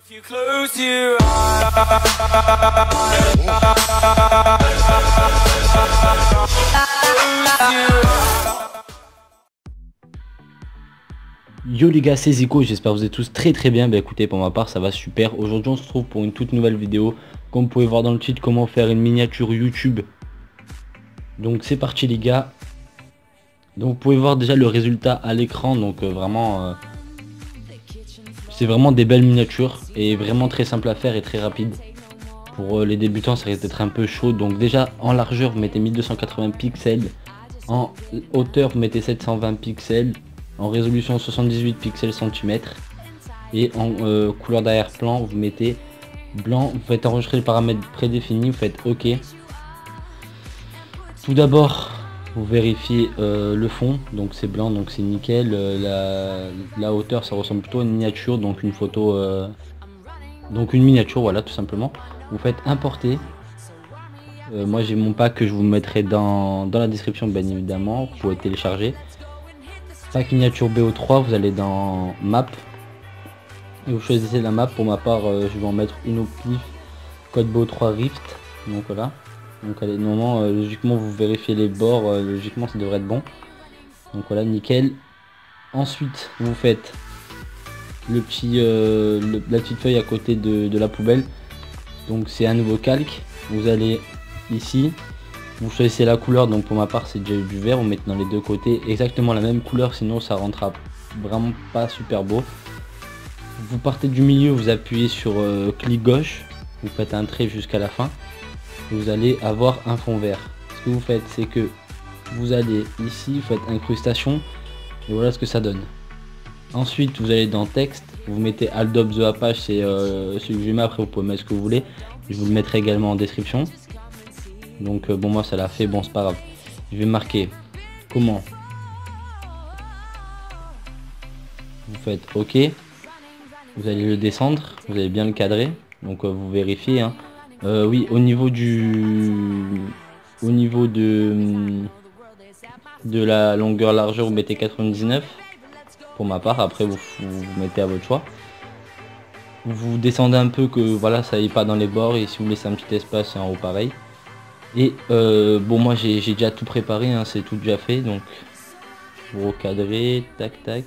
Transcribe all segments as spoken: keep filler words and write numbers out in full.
Yo les gars, c'est Zico, j'espère que vous êtes tous très très bien. Bah écoutez, pour ma part ça va super. Aujourd'hui on se retrouve pour une toute nouvelle vidéo. Comme vous pouvez voir dans le titre, comment faire une miniature YouTube. Donc c'est parti les gars. Donc vous pouvez voir déjà le résultat à l'écran. Donc euh, vraiment euh, c'est vraiment des belles miniatures et vraiment très simple à faire et très rapide. Pour euh, les débutants ça risque d'être un peu chaud. Donc déjà en largeur vous mettez mille deux cent quatre-vingts pixels. En hauteur vous mettez sept cent vingt pixels. En résolution soixante-dix-huit pixels centimètres. Et en euh, couleur d'arrière-plan vous mettez blanc. Vous faites enregistrer le paramètre prédéfini, vous faites OK. Tout d'abord vous vérifiez euh, le fond, donc c'est blanc, donc c'est nickel. euh, la, la hauteur ça ressemble plutôt à une miniature, donc une photo euh, donc une miniature, voilà, tout simplement. Vous faites importer. euh, moi j'ai mon pack que je vous mettrai dans, dans la description bien évidemment, vous pouvez télécharger. Pack miniature B O trois, vous allez dans map et vous choisissez la map. Pour ma part euh, je vais en mettre une au pif, code B O trois Rift, donc voilà. Donc allez, normalement euh, logiquement vous vérifiez les bords, euh, logiquement ça devrait être bon. Donc voilà, nickel. Ensuite vous faites le petit euh, le, la petite feuille à côté de, de la poubelle. Donc c'est un nouveau calque. Vous allez ici, vous choisissez la couleur, donc pour ma part c'est déjà du vert, vous mettez dans les deux côtés exactement la même couleur, sinon ça rentrera vraiment pas super beau. Vous partez du milieu, vous appuyez sur euh, clic gauche, vous faites un trait jusqu'à la fin. Vous allez avoir un fond vert. Ce que vous faites c'est que vous allez ici, vous faites incrustation et voilà ce que ça donne. Ensuite vous allez dans texte, vous mettez Adobe The Apache, c'est euh, celui que je mets, après vous pouvez mettre ce que vous voulez, je vous le mettrai également en description. Donc euh, bon, moi ça l'a fait, bon c'est pas grave. Je vais marquer comment. Vous faites OK. Vous allez le descendre, vous allez bien le cadrer, donc euh, vous vérifiez hein. Euh, oui, au niveau du au niveau de de la longueur largeur vous mettez quatre-vingt-dix-neuf pour ma part, après vous, vous, vous mettez à votre choix. Vous descendez un peu, que voilà ça aille pas dans les bords, et si vous laissez un petit espace c'est en haut pareil. Et euh, bon, moi j'ai déjà tout préparé hein, c'est tout déjà fait, donc vous recadrez, tac tac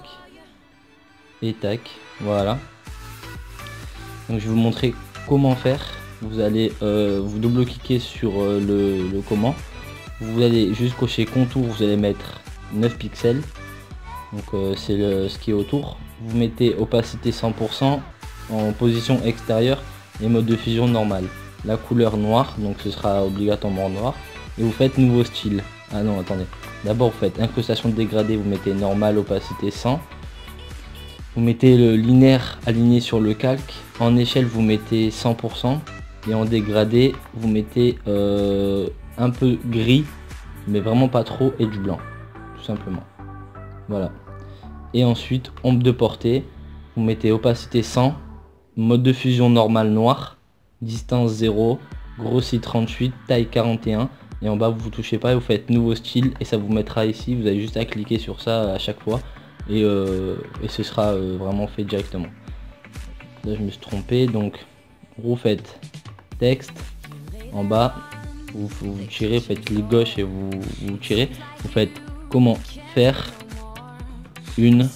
et tac, voilà. Donc je vais vous montrer comment faire. Vous allez euh, vous double-cliquer sur euh, le, le comment. Vous allez juste cocher contour, vous allez mettre neuf pixels. Donc euh, c'est ce qui est autour. Vous mettez opacité cent pour cent en position extérieure et mode de fusion normal. La couleur noire, donc ce sera obligatoirement noir. Et vous faites nouveau style. Ah non, attendez. D'abord vous faites incrustation dégradée, vous mettez normal, opacité cent. Vous mettez le linéaire aligné sur le calque. En échelle vous mettez cent pour cent. Et en dégradé vous mettez euh, un peu gris, mais vraiment pas trop, et du blanc, tout simplement. Voilà. Et ensuite ombre de portée, vous mettez opacité cent, mode de fusion normal noir, distance zéro, grossi trente-huit, taille quarante et un, et en bas vous ne touchez pas et vous faites nouveau style, et ça vous mettra ici. Vous avez juste à cliquer sur ça à chaque fois et, euh, et ce sera euh, vraiment fait directement. Là je me suis trompé, donc vous faites texte, en bas vous, vous tirez, vous faites clic gauche et vous, vous tirez, vous faites comment faire une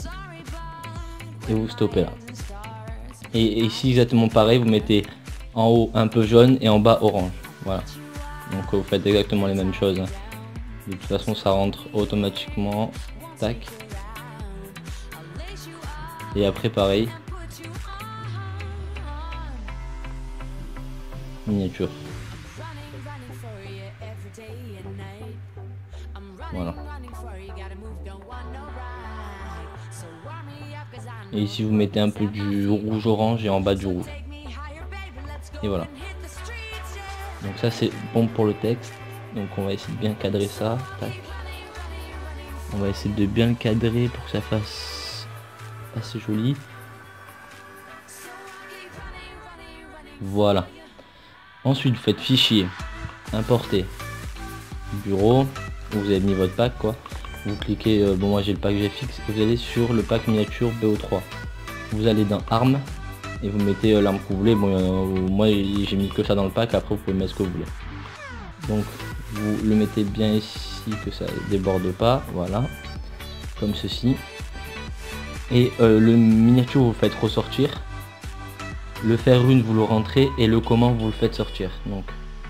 et vous stoppez là. Et, et ici exactement pareil, vous mettez en haut un peu jaune et en bas orange, voilà. Donc vous faites exactement les mêmes choses hein. De toute façon ça rentre automatiquement, tac. Et après pareil, miniature. Voilà. Et ici vous mettez un peu du rouge orange et en bas du rouge. Et voilà. Donc ça c'est bon pour le texte. Donc on va essayer de bien cadrer ça. Tac. On va essayer de bien le cadrer pour que ça fasse assez joli. Voilà. Ensuite vous faites fichier, importer, bureau, où vous avez mis votre pack quoi. Vous cliquez, euh, bon moi j'ai le pack G F X, vous allez sur le pack miniature B O trois. Vous allez dans armes, et vous mettez euh, l'arme que vous voulez. Bon, euh, moi j'ai mis que ça dans le pack, après vous pouvez mettre ce que vous voulez. Donc vous le mettez bien ici, que ça déborde pas, voilà, comme ceci. Et euh, le miniature vous le faites ressortir, le fer rune vous le rentrez et le comment vous le faites sortir. Donc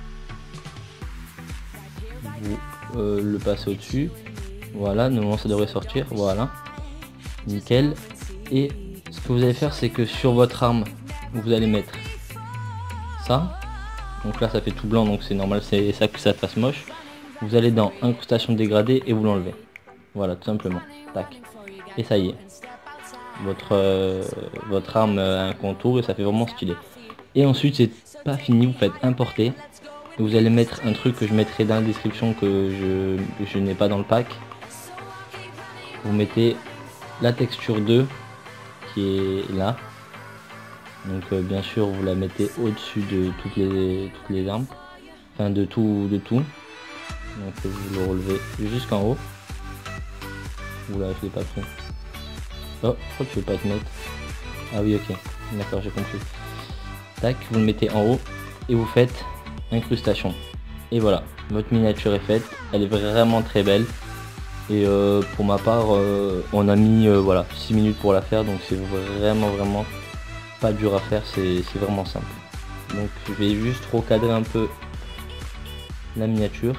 vous euh, le passez au dessus, voilà, normalement ça devrait sortir, voilà, nickel. Et ce que vous allez faire, c'est que sur votre arme vous allez mettre ça. Donc là ça fait tout blanc, donc c'est normal, c'est ça que ça fasse moche. Vous allez dans incrustation dégradée et vous l'enlevez. Voilà, tout simplement. Tac. Et ça y est. Votre, euh, votre arme a un contour et ça fait vraiment stylé. Et ensuite c'est pas fini, vous faites importer. Et vous allez mettre un truc que je mettrai dans la description que je, je n'ai pas dans le pack. Vous mettez la texture deux qui est là. Donc euh, bien sûr vous la mettez au-dessus de toutes les toutes les armes, enfin de tout de tout. Donc vous le relevez jusqu'en haut. Oula, je l'ai pas pris. Oh, pourquoi tu veux pas te mettre? Ah oui, ok, d'accord, j'ai compris. Tac, vous le mettez en haut et vous faites incrustation. Et voilà, votre miniature est faite. Elle est vraiment très belle. Et euh, pour ma part, euh, on a mis euh, voilà six minutes pour la faire, donc c'est vraiment vraiment pas dur à faire, c'est vraiment simple. Donc je vais juste recadrer un peu la miniature.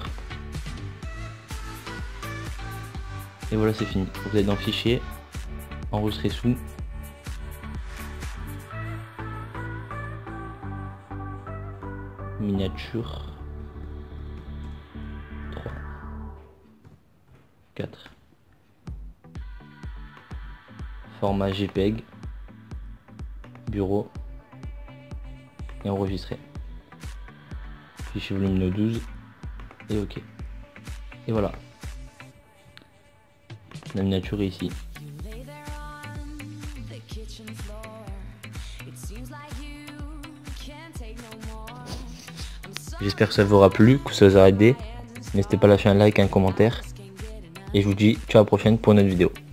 Et voilà, c'est fini. Vous êtes dans fichier, enregistrer sous. Miniature. trois. quatre. Format JPEG. Bureau. Et enregistrer. Fichier volumineux douze. Et ok. Et voilà. La miniature est ici. J'espère que ça vous aura plu, que ça vous aura aidé. N'hésitez pas à lâcher un like, un commentaire. Et je vous dis ciao à la prochaine pour une autre vidéo.